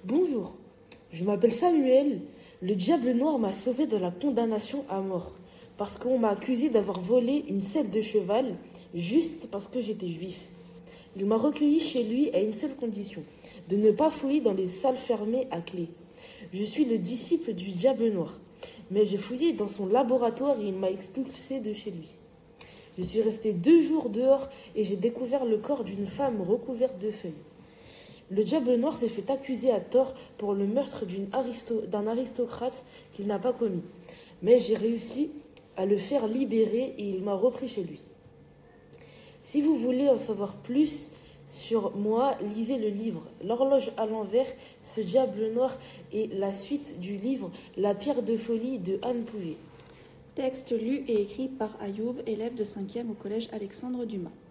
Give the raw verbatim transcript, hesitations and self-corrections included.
Bonjour, je m'appelle Samuel. Le diable noir m'a sauvé de la condamnation à mort parce qu'on m'a accusé d'avoir volé une selle de cheval juste parce que j'étais juif. Il m'a recueilli chez lui à une seule condition, de ne pas fouiller dans les salles fermées à clé. Je suis le disciple du diable noir, mais j'ai fouillé dans son laboratoire et il m'a expulsé de chez lui. Je suis resté deux jours dehors et j'ai découvert le corps d'une femme recouverte de feuilles. Le diable noir s'est fait accuser à tort pour le meurtre d'une aristo- d'un aristocrate qu'il n'a pas commis. Mais j'ai réussi à le faire libérer et il m'a repris chez lui. Si vous voulez en savoir plus sur moi, lisez le livre L'horloge à l'envers, ce diable noir et la suite du livre La pierre de folie de Anne Pouvet. Texte lu et écrit par Ayoub, élève de cinquième au collège Alexandre Dumas.